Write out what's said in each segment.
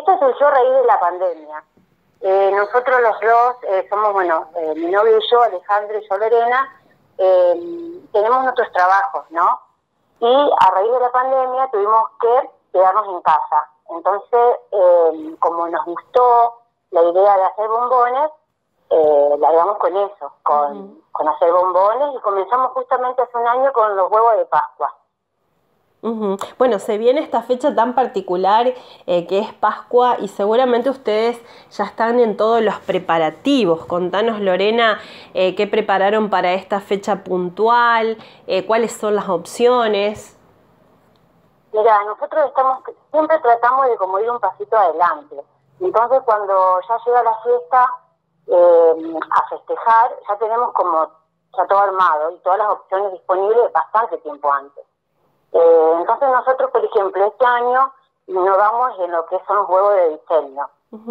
esto surgió a raíz de la pandemia. Nosotros los dos somos, mi novio y yo, Alejandro y yo, Lorena, tenemos nuestros trabajos, ¿no? Y a raíz de la pandemia tuvimos que quedarnos en casa. Entonces, como nos gustó la idea de hacer bombones, largamos con eso, con hacer bombones, y comenzamos justamente hace un año con los huevos de Pascua. Bueno, se viene esta fecha tan particular que es Pascua, y seguramente ustedes ya están en todos los preparativos. Contanos, Lorena, qué prepararon para esta fecha puntual, cuáles son las opciones. Mira, nosotros siempre tratamos de como ir un pasito adelante. Entonces, cuando ya llega la fiesta a festejar, ya tenemos como ya todo armado y todas las opciones disponibles bastante tiempo antes. Entonces nosotros, por ejemplo, este año innovamos en lo que son los huevos de diseño.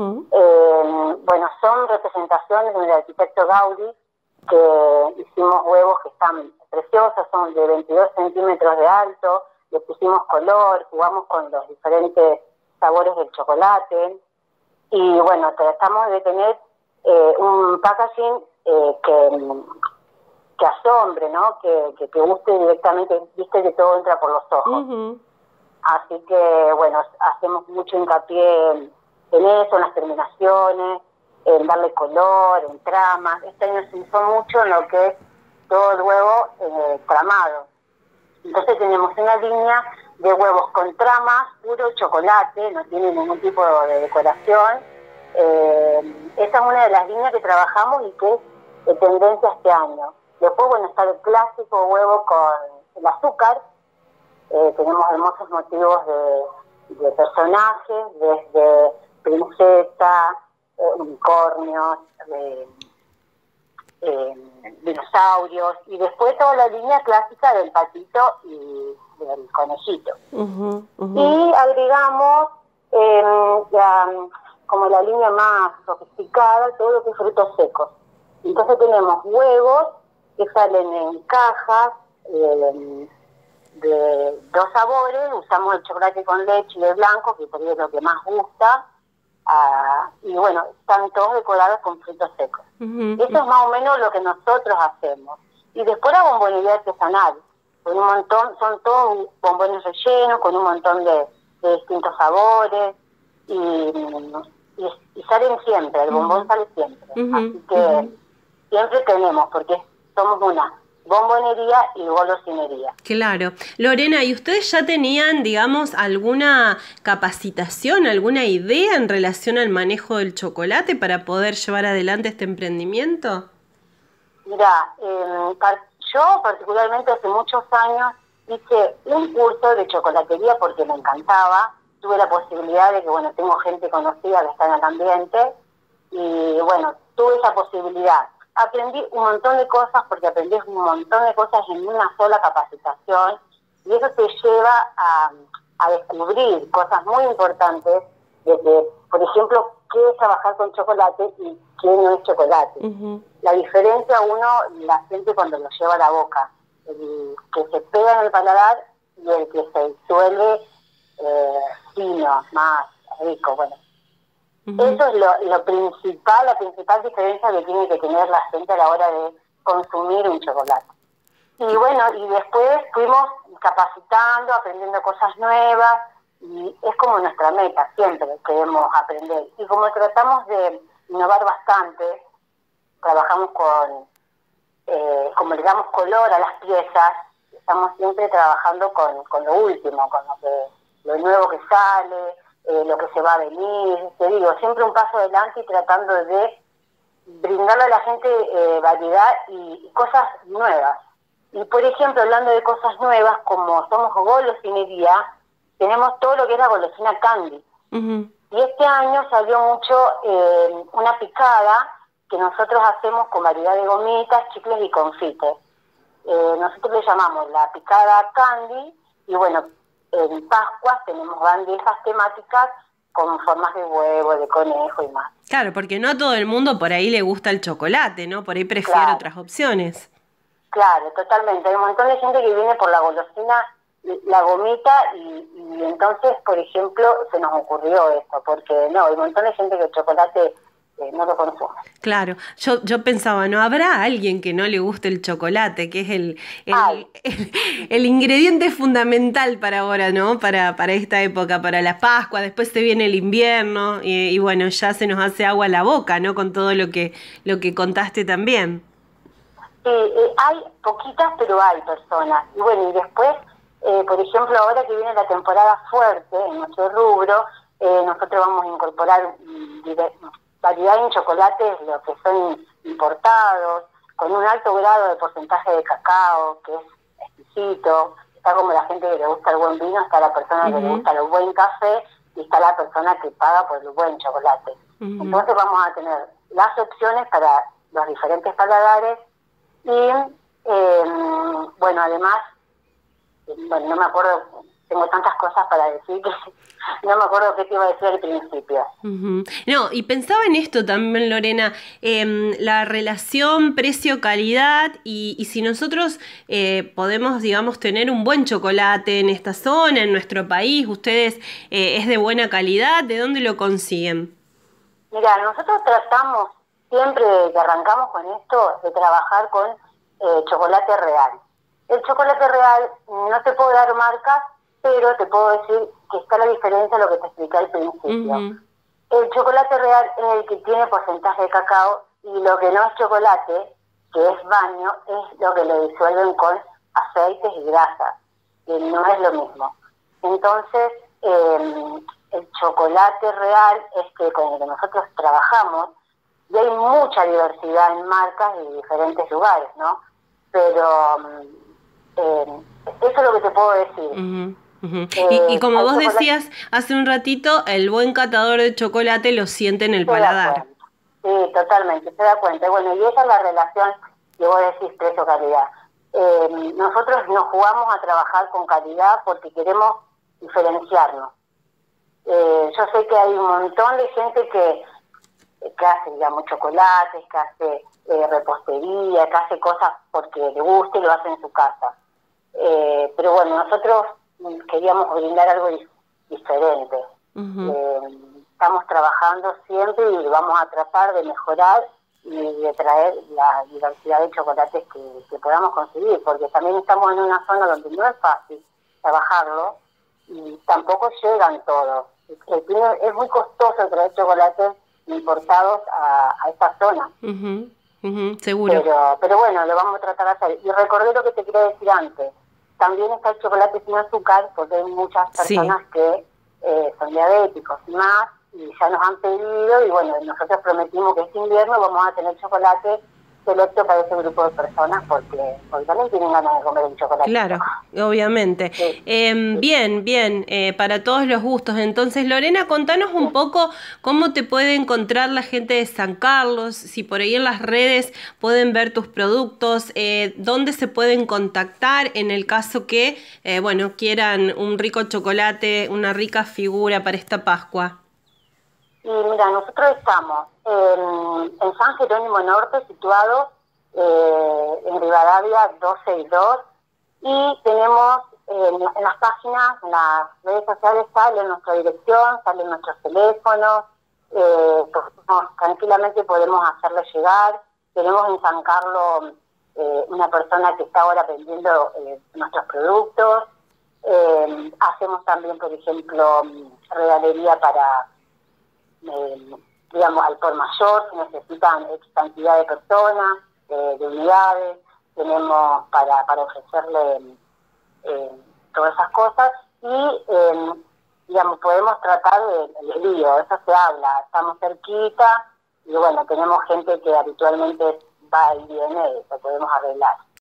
Son representaciones del arquitecto Gaudí, que hicimos huevos que están preciosos, son de 22 centímetros de alto, le pusimos color, jugamos con los diferentes sabores del chocolate, y bueno, tratamos de tener un packaging que asombre, ¿no? Que guste directamente, viste que todo entra por los ojos. Así que, bueno, hacemos mucho hincapié en eso, en las terminaciones, en darle color, en tramas. Este año se hizo mucho en lo que es todo el huevo tramado. Entonces tenemos una línea de huevos con tramas, puro chocolate, no tiene ningún tipo de decoración. Esa es una de las líneas que trabajamos y que es tendencia este año. Después, bueno, está el clásico huevo con el azúcar. Tenemos hermosos motivos de personajes, desde princesa, unicornios, dinosaurios, y después toda la línea clásica del patito y del conejito. Y agregamos como la línea más sofisticada, todo lo que es frutos secos. Entonces tenemos huevos que salen en cajas de 2 sabores. Usamos el chocolate con leche y el blanco, que por ahí es lo que más gusta, y bueno, están todos decorados con frutos secos. Eso es más o menos lo que nosotros hacemos. Y después la bombonería artesanal, con un montón, son todos bombones rellenos, con un montón de distintos sabores, y salen siempre, el bombón sale siempre. Así que siempre tenemos, porque somos una bombonería y golosinería. Claro. Lorena, ¿y ustedes ya tenían, digamos, alguna capacitación, alguna idea en relación al manejo del chocolate para poder llevar adelante este emprendimiento? Mira, yo particularmente hace muchos años hice un curso de chocolatería porque me encantaba. Tuve la posibilidad de que, bueno, tengo gente conocida que está en el ambiente, y bueno, tuve esa posibilidad. Aprendí un montón de cosas, porque aprendí un montón de cosas en una sola capacitación, y eso te lleva a descubrir cosas muy importantes, de que, por ejemplo, qué es trabajar con chocolate y qué no es chocolate. La diferencia uno la siente cuando lo lleva a la boca, el que se pega en el paladar y el que se disuelve fino, más rico. Bueno, eso es lo principal, la principal diferencia que tiene que tener la gente a la hora de consumir un chocolate. Y bueno, y después fuimos capacitando, aprendiendo cosas nuevas, y es como nuestra meta, siempre queremos aprender. Y como tratamos de innovar bastante, trabajamos como le damos color a las piezas, estamos siempre trabajando con lo último, con lo nuevo que sale, lo que se va a venir. Te digo, siempre un paso adelante y tratando de brindarle a la gente variedad y cosas nuevas. Y por ejemplo, hablando de cosas nuevas, como somos golosinería, tenemos todo lo que es la golosina candy. Y este año salió mucho una picada que nosotros hacemos con variedad de gomitas, chicles y confites. Nosotros le llamamos la picada candy, y bueno, en Pascua tenemos bandejas temáticas con formas de huevo, de conejo y más. Claro, porque no a todo el mundo por ahí le gusta el chocolate, ¿no? Por ahí prefiere otras opciones. Claro, totalmente. Hay un montón de gente que viene por la golosina la gomita y entonces, por ejemplo, se nos ocurrió esto, porque no, hay un montón de gente que el chocolate no lo consume. Claro, yo pensaba, ¿no habrá alguien que no le guste el chocolate, que es Ay, el ingrediente fundamental para ahora, ¿no? Para esta época, para la Pascua, después se viene el invierno y bueno, ya se nos hace agua la boca, ¿no? Con todo lo que contaste también. hay poquitas, pero hay personas. Y bueno, y después, por ejemplo, ahora que viene la temporada fuerte en nuestro rubro, nosotros vamos a incorporar variedad en chocolates, lo que son importados, con un alto grado de porcentaje de cacao, que es exquisito. Está como la gente que le gusta el buen vino, está la persona que le gusta el buen café y está la persona que paga por el buen chocolate. Entonces vamos a tener las opciones para los diferentes paladares y, bueno, además, bueno, no me acuerdo, tengo tantas cosas para decir que no me acuerdo qué te iba a decir al principio. No, y pensaba en esto también, Lorena, la relación precio-calidad y si nosotros podemos, digamos, tener un buen chocolate en esta zona, en nuestro país, ustedes es de buena calidad, ¿de dónde lo consiguen? Mira, nosotros tratamos, siempre que arrancamos con esto, de trabajar con chocolate real. El chocolate real, no te puedo dar marcas, pero te puedo decir que está la diferencia en lo que te expliqué al principio. El chocolate real es el que tiene porcentaje de cacao y lo que no es chocolate, que es baño, es lo que lo disuelven con aceites y grasas, que no es lo mismo. Entonces, el chocolate real es que con el que nosotros trabajamos, y hay mucha diversidad en marcas y diferentes lugares, ¿no? Pero eso es lo que te puedo decir. Y como vos decías hace un ratito, el buen catador de chocolate lo siente en el paladar. Sí, totalmente, se da cuenta. Bueno, y esa es la relación que vos decís precio-calidad. Nosotros nos jugamos a trabajar con calidad porque queremos diferenciarnos. Yo sé que hay un montón de gente que hace, digamos, chocolates, que hace repostería, que hace cosas porque le gusta y lo hace en su casa. Pero bueno, nosotros queríamos brindar algo diferente. Estamos trabajando siempre y vamos a tratar de mejorar y de traer la diversidad de chocolates que podamos conseguir, porque también estamos en una zona donde no es fácil trabajarlo y tampoco llegan todos. Es muy costoso traer chocolates importados a esta zona. Seguro. Pero bueno, lo vamos a tratar de hacer. Y recordé lo que te quería decir antes. También está el chocolate sin azúcar, porque hay muchas personas que son diabéticos y más, y ya nos han pedido, y bueno, nosotros prometimos que este invierno vamos a tener chocolate selecto para ese grupo de personas, porque también tienen ganas de comer un chocolate. Claro, obviamente. Sí. Bien, para todos los gustos. Entonces, Lorena, contanos un poco cómo te puede encontrar la gente de San Carlos, si por ahí en las redes pueden ver tus productos, dónde se pueden contactar en el caso que, bueno, quieran un rico chocolate, una rica figura para esta Pascua. Y mira, nosotros estamos en San Jerónimo Norte, situado en Rivadavia 262, y tenemos en las páginas, en las redes sociales, sale nuestra dirección, salen nuestros teléfonos, tranquilamente podemos hacerle llegar. Tenemos en San Carlos una persona que está ahora vendiendo nuestros productos. Hacemos también, por ejemplo, regalería para digamos, al por mayor, si necesitan X cantidad de personas, de unidades, tenemos para ofrecerle todas esas cosas y, digamos, podemos tratar el envío, eso se habla, estamos cerquita y bueno, tenemos gente que habitualmente va y viene, lo podemos arreglar.